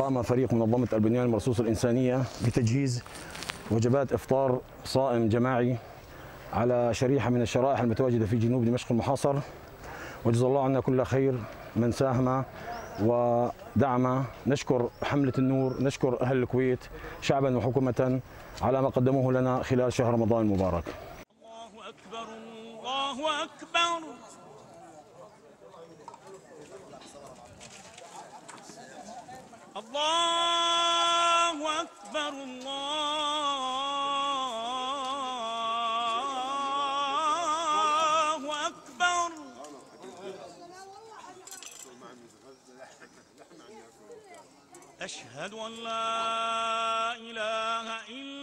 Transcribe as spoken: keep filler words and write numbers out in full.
قام فريق منظمة البنيان المرصوص الإنسانية بتجهيز وجبات إفطار صائم جماعي على شريحة من الشرائح المتواجدة في جنوب دمشق المحاصر، وجزا الله عنا كل خير من ساهم ودعم. نشكر حملة النور، نشكر أهل الكويت شعبا وحكومة على ما قدموه لنا خلال شهر رمضان المبارك. الله أكبر، الله أكبر. الله أكبر، الله أكبر. أشهد أن لا إله إلا